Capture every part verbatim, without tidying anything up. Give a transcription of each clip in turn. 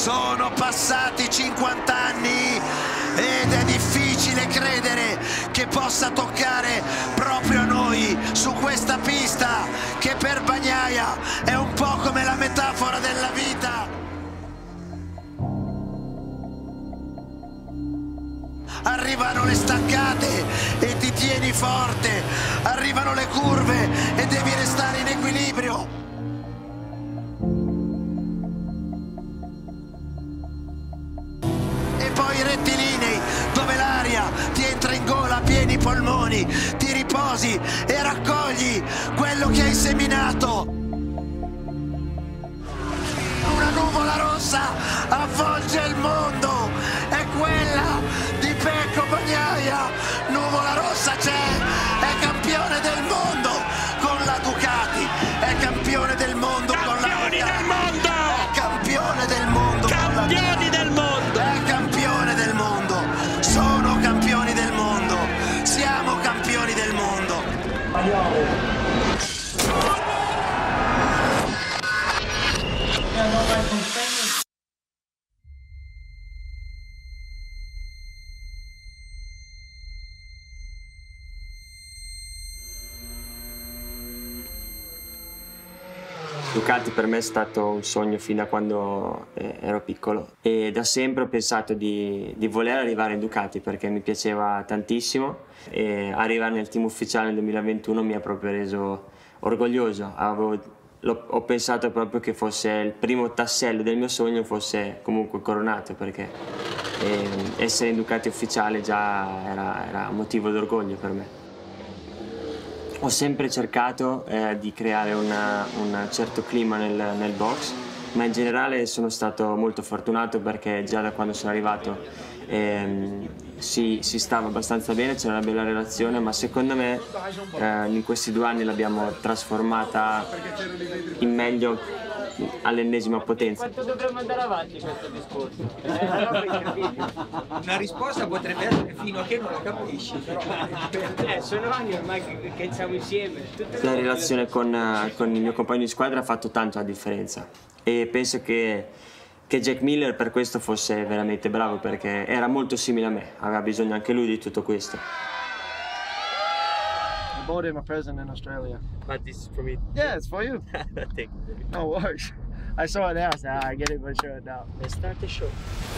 Sono passati cinquanta anni ed è difficile credere che possa toccare proprio a noi su questa pista che per Bagnaia è un po' come la metafora della vita. Arrivano le staccate e ti tieni forte, arrivano le curve e devi restare in equilibrio. E poi i rettilinei, dove l'aria ti entra in gola a pieni polmoni, ti riposi e raccogli quello che hai seminato. Una nuvola rossa avvolge il mondo, è quella di Pecco Bagnaia. Nuvola rossa c'è, è campione del mondo con la Ducati, è campione del mondo con la Ducati, è campione del mondo, campioni del mondo, è campione del mondo, sono campioni del mondo, siamo campioni del mondo. Ducati per me è stato un sogno fin da quando eh, ero piccolo e da sempre ho pensato di, di voler arrivare in Ducati perché mi piaceva tantissimo e arrivare nel team ufficiale nel duemilaventuno mi ha proprio reso orgoglioso. Avevo, lo, ho pensato proprio che fosse il primo tassello del mio sogno fosse comunque coronato perché eh, essere in Ducati ufficiale già era, era motivo d'orgoglio per me. Ho sempre cercato eh, di creare una, un certo clima nel, nel box, ma in generale sono stato molto fortunato perché già da quando sono arrivato ehm, si, si stava abbastanza bene, c'era una bella relazione, ma secondo me eh, in questi due anni l'abbiamo trasformata in meglio all'ennesima potenza. Quanto dovremmo andare avanti questo discorso? Una risposta potrebbe essere fino a che non lo capisci, però eh, sono anni ormai che, che siamo insieme. Tutte La relazione con, con il mio compagno di squadra ha fatto tanto la differenza e penso che, che Jack Miller per questo fosse veramente bravo perché era molto simile a me, aveva bisogno anche lui di tutto questo. I bought him a present in Australia. But this is for me. Yeah, it's for you. Thank you. No worries. I saw it now, so I get it for sure now. Let's start the show.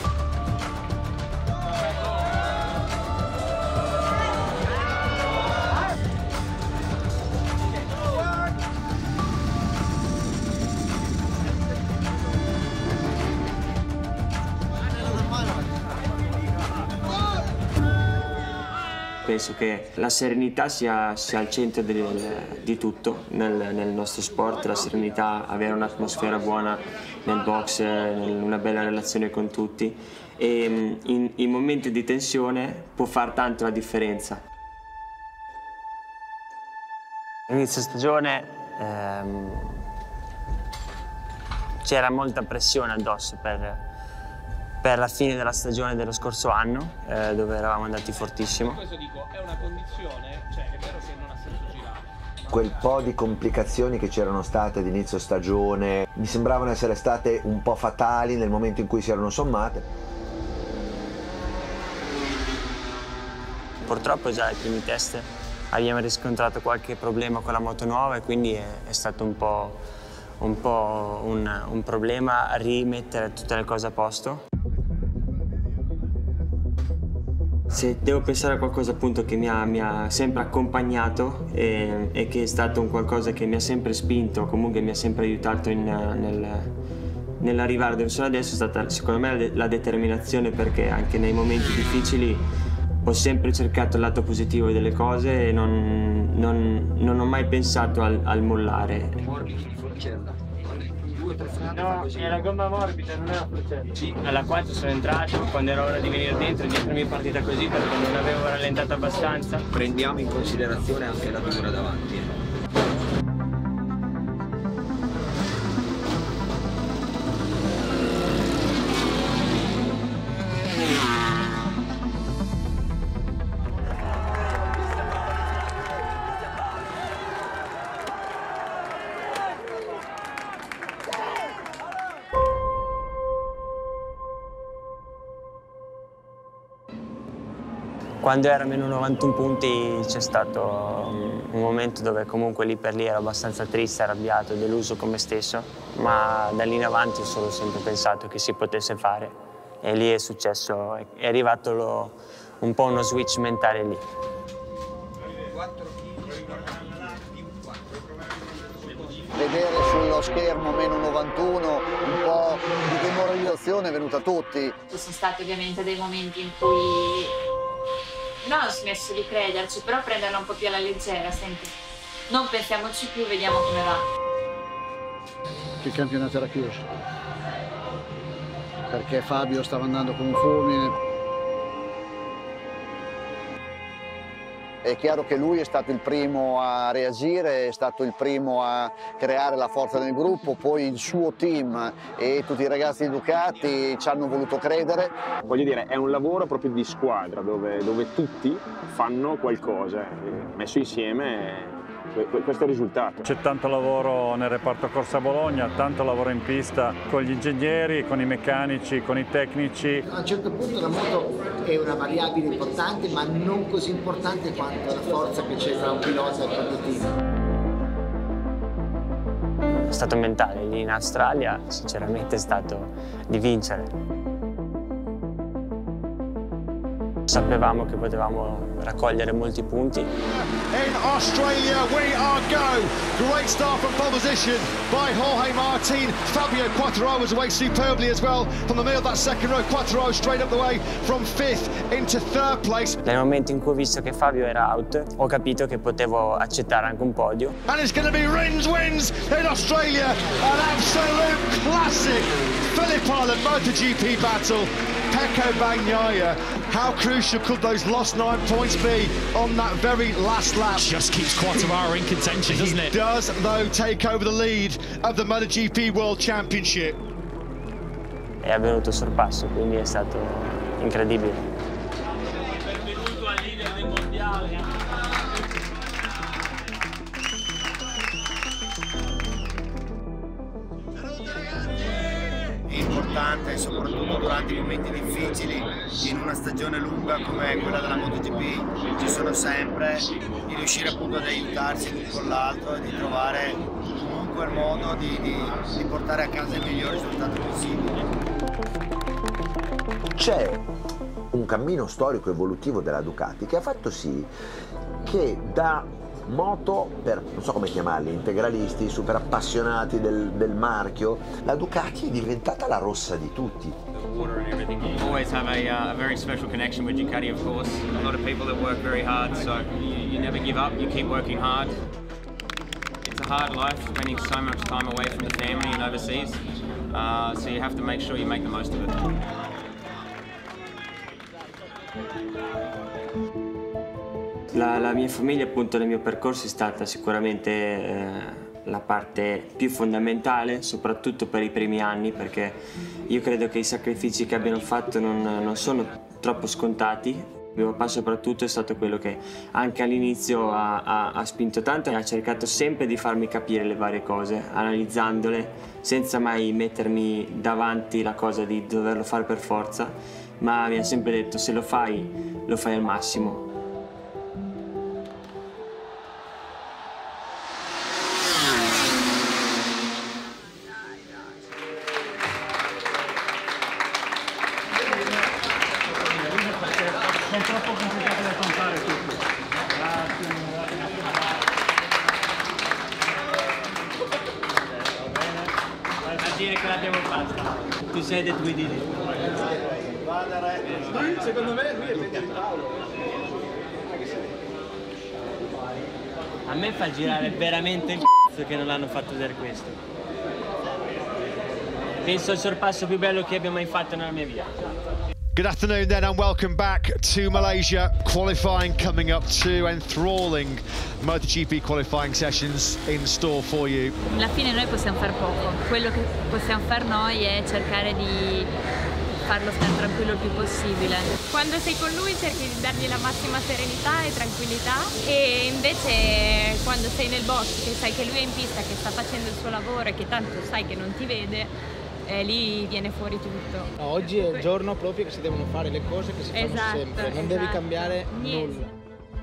Penso che la serenità sia, sia al centro del, di tutto nel, nel nostro sport, la serenità, avere un'atmosfera buona nel box, una bella relazione con tutti e in, in momenti di tensione può far tanto la differenza. Inizio stagione ehm, c'era molta pressione addosso per per la fine della stagione dello scorso anno, eh, dove eravamo andati fortissimo. Questo dico, è una condizione, cioè è vero che non ha senso girare. Quel po' di complicazioni che c'erano state ad inizio stagione mi sembravano essere state un po' fatali nel momento in cui si erano sommate. Purtroppo già ai primi test abbiamo riscontrato qualche problema con la moto nuova e quindi è, è stato un po', un, po un, un problema rimettere tutte le cose a posto. Se devo pensare a qualcosa appunto che mi ha, mi ha sempre accompagnato e, e che è stato un qualcosa che mi ha sempre spinto, comunque mi ha sempre aiutato in, nel, nell'arrivare dove sono adesso, è stata secondo me la determinazione perché anche nei momenti difficili ho sempre cercato il lato positivo delle cose e non, non, non ho mai pensato al, al mollare. No, è la gomma morbida, non è la forcella. Sì, alla quattro sono entrato, quando era ora di venire dentro, dietro mi è partita così perché non avevo rallentato abbastanza. prendiamo in considerazione anche la dura davanti. Quando era a meno novantuno punti c'è stato un momento dove comunque lì per lì ero abbastanza triste, arrabbiato, deluso con me stesso, ma da lì in avanti ho solo sempre pensato che si potesse fare e lì è successo, è arrivato lo, un po' uno switch mentale lì. Vedere sullo schermo meno novantuno un po' di demoralizzazione è venuta a tutti. Ci sono stati ovviamente dei momenti in cui non ho smesso di crederci, però prenderla un po' più alla leggera, senti. Non pensiamoci più, vediamo come va. Che il campionato era chiuso, perché Fabio stava andando con un fulmine. È chiaro che lui è stato il primo a reagire, è stato il primo a creare la forza nel gruppo, poi il suo team e tutti i ragazzi di Ducati ci hanno voluto credere. Voglio dire, è un lavoro proprio di squadra dove, dove tutti fanno qualcosa, messo insieme questo è il risultato. C'è tanto lavoro nel reparto Corsa Bologna, tanto lavoro in pista con gli ingegneri, con i meccanici, con i tecnici. A un certo punto la moto è una variabile importante, ma non così importante quanto la forza che c'è tra un pilota e il proprio team. È stato mentale, lì in Australia sinceramente è stato di vincere. Sapevamo che potevamo raccogliere molti punti. In Australia we are go. Great start from pole position by Jorge Martin. Fabio Quartararo was away superbly as well from the middle of that second row. Quartararo straight up the way from fifth into third place. Nel momento in cui ho visto che Fabio era out, ho capito che potevo accettare anche un podio. And it's going to be Rins wins in Australia. An absolute classic Phillip Island MotoGP battle. Pecco Bagnaia, how crucial could those lost nine points be on that very last lap? Just keeps Quartararo in contention, doesn't it? He does, though, take over the lead of the MotoGP World Championship. È avvenuto sorpasso, quindi è stato incredibile. Benvenuto al leader del mondiale. Importante, soprattutto durante i momenti difficili in una stagione lunga come quella della MotoGP, ci sono sempre, di riuscire appunto ad aiutarsi l'uno con l'altro e di trovare comunque il modo di, di, di portare a casa il miglior risultato possibile. C'è un cammino storico evolutivo della Ducati che ha fatto sì che da moto per, non so come chiamarli, integralisti, super appassionati del, del marchio, la Ducati è diventata la rossa di tutti. Always have a, uh, a very special connection with Ducati, of course. A lot of people that work very hard, so you, you never give up, you keep working hard. It's a hard life, spending so much time away from the family and overseas, uh, so you have to make sure you make the most of it. La, la mia famiglia appunto nel mio percorso è stata sicuramente eh, la parte più fondamentale, soprattutto per i primi anni, perché io credo che i sacrifici che abbiano fatto non, non sono troppo scontati. Mio papà soprattutto è stato quello che anche all'inizio ha, ha, ha spinto tanto e ha cercato sempre di farmi capire le varie cose, analizzandole, senza mai mettermi davanti la cosa di doverlo fare per forza, ma mi ha sempre detto: se lo fai, lo fai al massimo. Sono troppo complicate da contare tutti. A dire che l'abbiamo fatta. Tu sei the we did it. Secondo me lui è meglio di Paolo. A me fa girare veramente il c***o che non l'hanno fatto vedere questo. Penso al sorpasso più bello che abbia mai fatto nella mia vita. Good afternoon then and welcome back to Malaysia. Qualifying coming up, two enthralling MotoGP qualifying sessions in store for you. Alla fine noi possiamo far poco, quello che possiamo fare noi è cercare di farlo stare tranquillo il più possibile. Quando sei con lui cerchi di dargli la massima serenità e tranquillità, e invece quando sei nel box che sai che lui è in pista, che sta facendo il suo lavoro e che tanto sai che non ti vede, e lì viene fuori tutto. No, oggi è il giorno proprio che si devono fare le cose che si fanno Esatto, sempre, non esatto. devi cambiare Niente. nulla.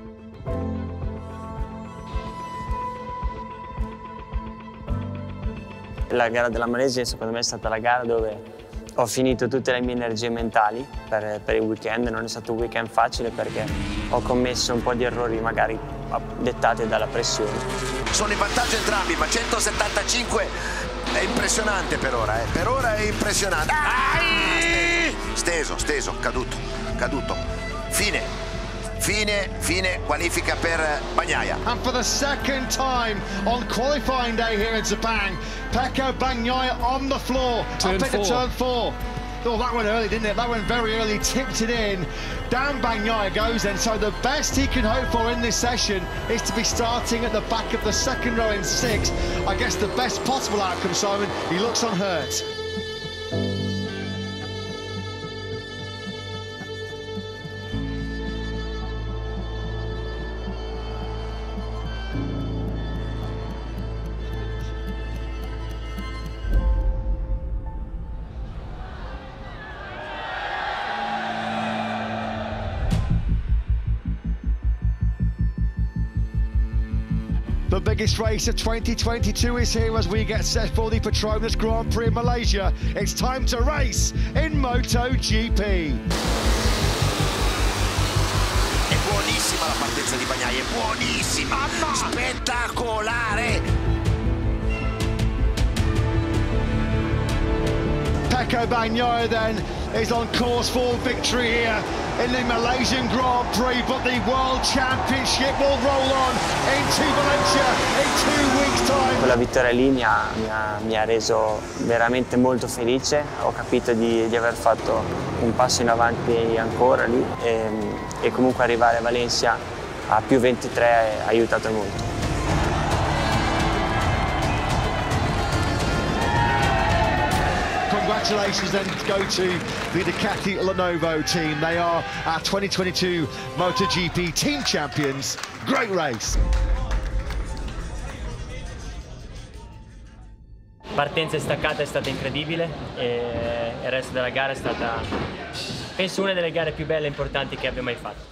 La gara della Malesia secondo me è stata la gara dove ho finito tutte le mie energie mentali per, per il weekend. Non è stato un weekend facile perché ho commesso un po' di errori magari dettati dalla pressione. Sono in vantaggio entrambi, ma centosettantacinque è impressionante per ora, eh. Per ora è impressionante. Ai! Steso, steso, caduto, caduto. Fine. Fine, fine, qualifica per Bagnaia. And for the second time on qualifying day here in Sepang, Pecco Bagnaia on the floor. Turn up into four. turn four. Oh, that went early, didn't it? That went very early, tipped it in. Down Bagnaia goes then. So the best he can hope for in this session is to be starting at the back of the second row in sixth. I guess the best possible outcome, Simon. He looks unhurt. The biggest race of twenty twenty-two is here as we get set for the Petronas Grand Prix in Malaysia. It's time to race in MotoGP. È buonissima la partenza di Bagnaia, è buonissima, spettacolare. Pecco Bagnaia then is on course for victory here in the Malaysian Grand Prix, but the World Championship will roll on into Valencia in two weeks' time. Quella vittoria lì mi ha, mi ha, mi ha reso veramente molto felice. Ho capito di, di aver fatto un passo in avanti ancora lì e, e comunque arrivare a Valencia a più ventitré ha aiutato molto. Congratulations then go to the Ducati Lenovo team. They are our twenty twenty-two MotoGP team champions. Great race. Partenza staccata è stata incredibile e il resto della gara è stata, penso, una delle gare più belle e importanti che abbia mai fatto.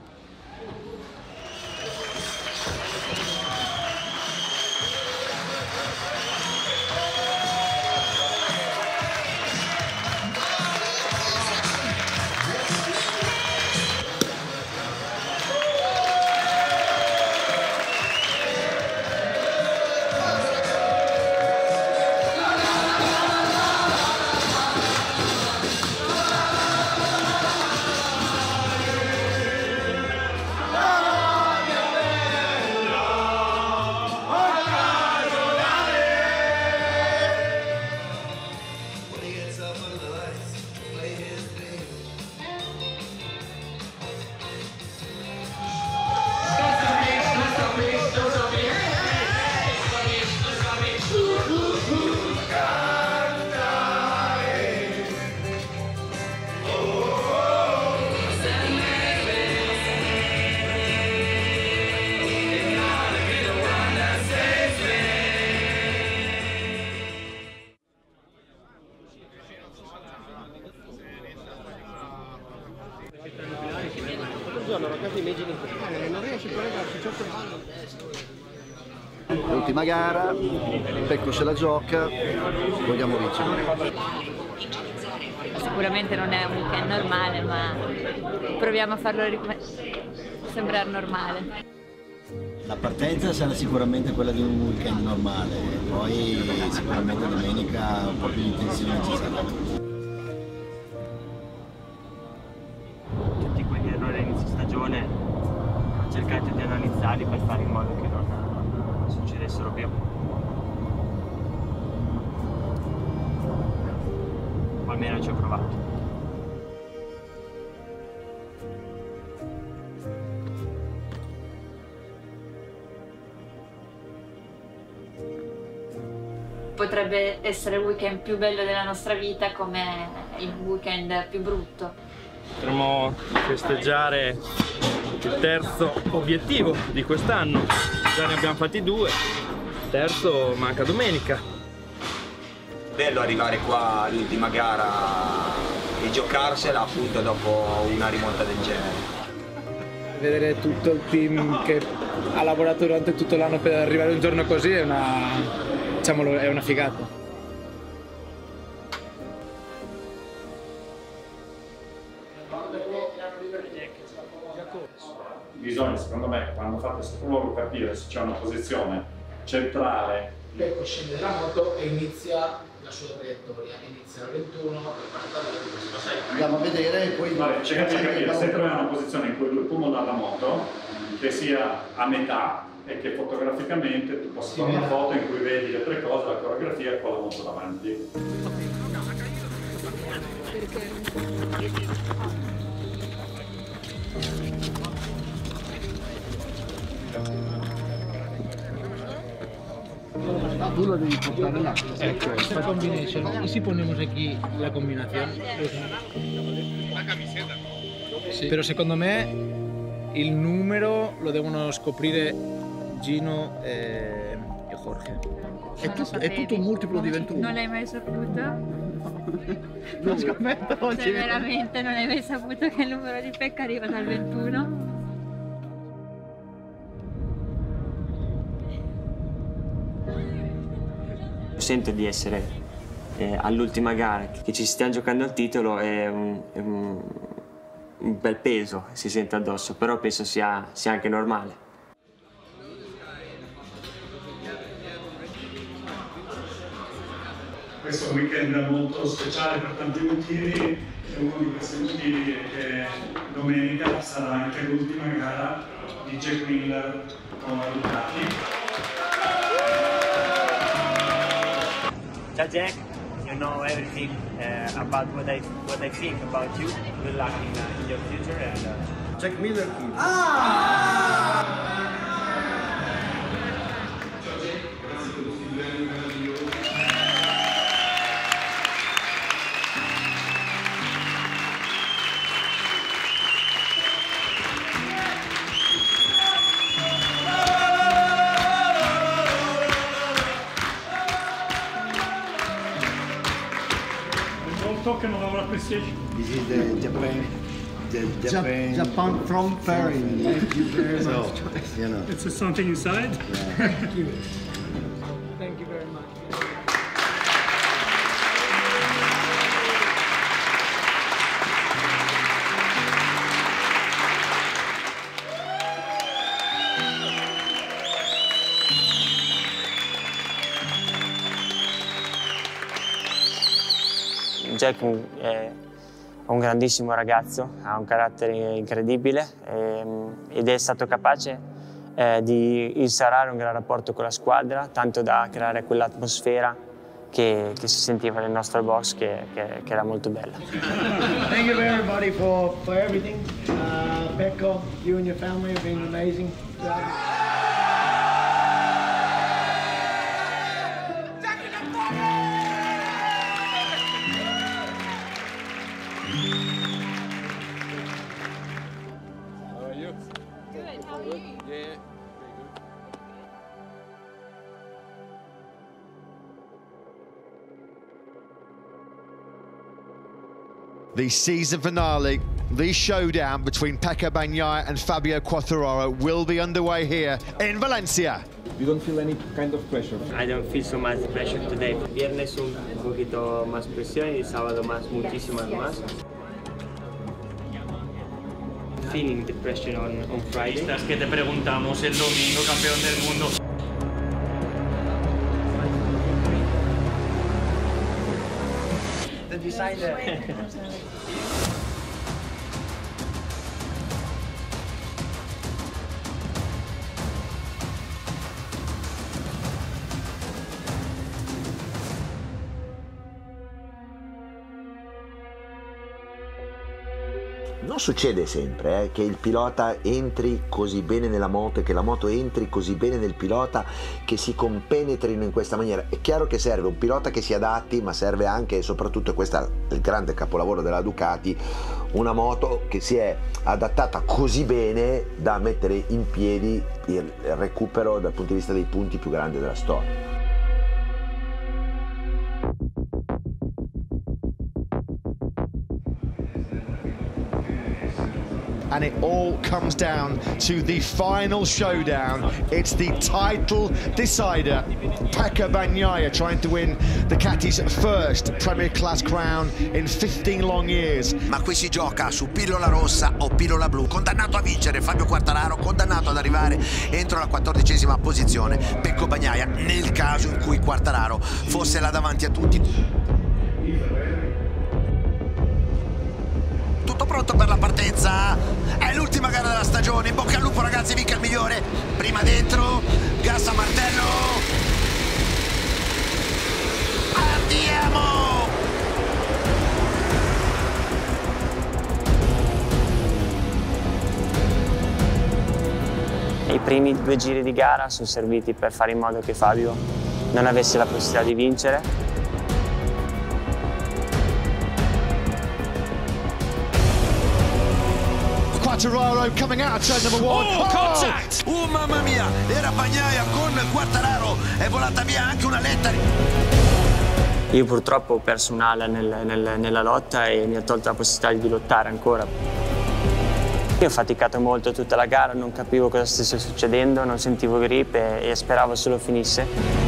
L'ultima gara, Pecco se la gioca, vogliamo vincere. Sicuramente non è un weekend normale, ma proviamo a farlo sembrare normale. La partenza sarà sicuramente quella di un weekend normale, poi sicuramente domenica un po' più di tensione ci sarà. Tutti quegli errori all'inizio stagione ho cercato di analizzarli per fare in modo che non succedessero più. O almeno ci ho provato. Potrebbe essere il weekend più bello della nostra vita come il weekend più brutto. Potremmo festeggiare il terzo obiettivo di quest'anno, già ne abbiamo fatti due, il terzo manca domenica. bello arrivare qua all'ultima gara e giocarsela appunto dopo una rimonta del genere. Vedere tutto il team che ha lavorato durante tutto l'anno per arrivare un giorno così è una, diciamolo, è una figata. Bisogna, secondo me, quando fate questo lavoro, capire se c'è una posizione centrale. Pecco scende dalla moto e inizia la sua traiettoria, inizia al ventuno, andiamo a vedere e poi... Vale, cercate di capire se troviamo una posizione in cui lui può mollare la moto, che sia a metà e che fotograficamente tu possa fare una foto in cui vedi le tre cose, la coreografia con la moto davanti. Tú lo devi portare là. Ecco, esta combination. ¿Y si ponemos aquí la combinación? La camiseta. Sì. Però secondo me il numero lo devono scoprire Gino e, e Jorge. È, tu, è tutto un multiplo di ventuno. Non l'hai mai saputo? Non scommetto oggi. Cioè veramente non hai mai saputo che il numero di Pecco arriva dal ventuno? Sento di essere eh, all'ultima gara, che ci stiamo giocando il titolo, è un, è un, un bel peso si sente addosso, però penso sia, sia anche normale. Questo è un weekend molto speciale per tanti motivi, e uno di questi motivi è che domenica sarà anche l'ultima gara di Jack Miller con la Ducati. Ciao Jack, you know everything uh, about what I what I think about you. Good luck in, uh, in your future and uh... Jack Miller Kid. Ah! Talk about appreciation. This is the Japan, the Japan, Japan from Paris. Thank you very So, much. You know. It's something inside. Yeah. Thank you. Thank you very much. Jack è un grandissimo ragazzo, ha un carattere incredibile e, ed è stato capace eh, di instaurare un gran rapporto con la squadra, tanto da creare quell'atmosfera che, che si sentiva nel nostro box che, che, che era molto bella. Thank you everybody for, for everything. Uh, Pecco, you and your family have been amazing. The season finale, the showdown between Pecco Bagnaia and Fabio Quartararo will be underway here in Valencia. You don't feel any kind of pressure? I don't feel so much pressure today. Viernes un poquito más presión y sábado más, muchísimas más. Feeling the pressure on, on Friday. Estas que te preguntamos el domingo, campeón del mundo. The designer. Non succede sempre eh, che il pilota entri così bene nella moto e che la moto entri così bene nel pilota, che si compenetrino in questa maniera. È chiaro che serve un pilota che si adatti, ma serve anche e soprattutto, questo è il grande capolavoro della Ducati, una moto che si è adattata così bene da mettere in piedi il recupero dal punto di vista dei punti più grande della storia. and it all comes down to the final showdown. It's the title decider. Pecco Bagnaia trying to win Ducati's first Premier Class crown in fifteen long years. Ma qui si gioca su pillola rossa o pillola blu. Condannato a vincere Fabio Quartararo, condannato ad arrivare entro la quattordicesima posizione Pecco Bagnaia, nel caso in cui Quartararo fosse là davanti a tutti. Tutto pronto per la partenza, è l'ultima gara della stagione, in bocca al lupo ragazzi, vinca il migliore, prima dentro, gas a martello, andiamo! I primi due giri di gara sono serviti per fare in modo che Fabio non avesse la possibilità di vincere. Quartararo coming out turn number one. Oh, contact! Oh, mamma mia, era Bagnaia con Quartararo, è volata via anche una lettera. Io purtroppo ho perso un'ala nel, nel, nella lotta e mi ha tolto la possibilità di lottare ancora. Io ho faticato molto tutta la gara, non capivo cosa stesse succedendo, non sentivo grip e, e speravo solo finisse.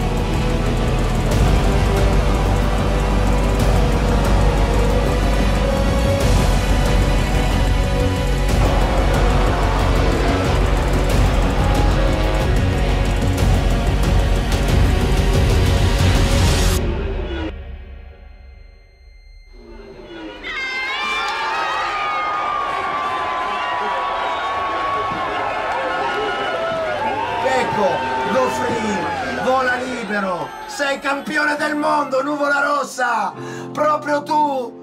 Go free, vola libero, sei campione del mondo, Nuvola Rossa, proprio tu!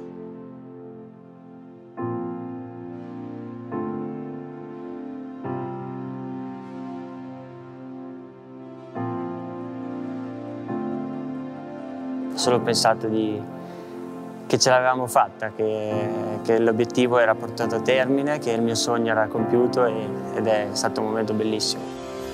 Ho solo pensato di, che ce l'avevamo fatta, che, che l'obiettivo era portato a termine, che il mio sogno era compiuto e, ed è stato un momento bellissimo.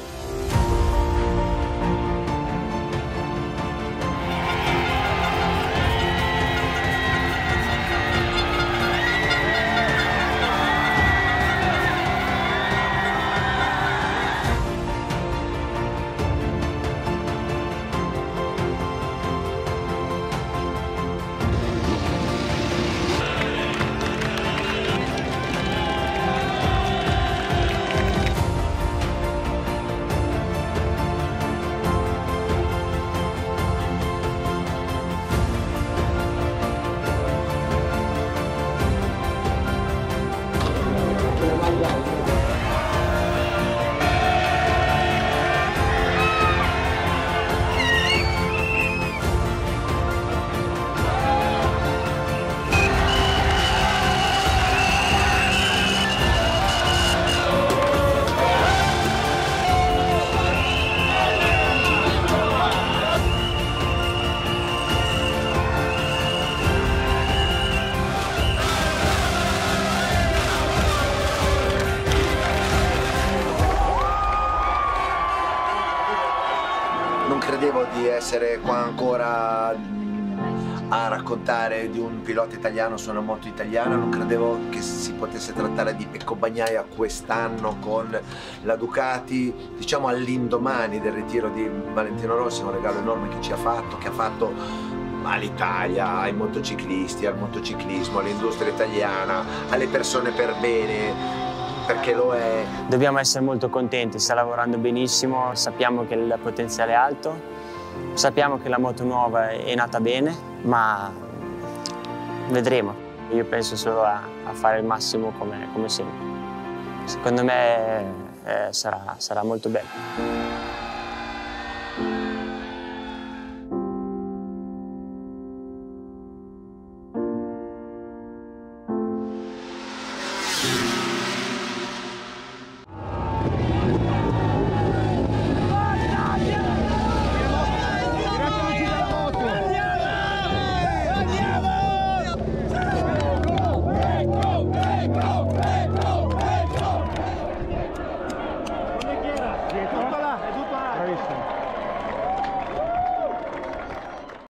Non credevo di essere qua ancora a raccontare di un pilota italiano su una moto italiana, non credevo che si potesse trattare di Pecco Bagnaia quest'anno con la Ducati, diciamo all'indomani del ritiro di Valentino Rossi, un regalo enorme che ci ha fatto, che ha fatto all'Italia, ai motociclisti, al motociclismo, all'industria italiana, alle persone per bene. Perché lo è. Dobbiamo essere molto contenti, sta lavorando benissimo, sappiamo che il potenziale è alto, sappiamo che la moto nuova è nata bene, ma vedremo. Io penso solo a, a fare il massimo come, come sempre. Secondo me eh, sarà, sarà molto bello. Bravissimo.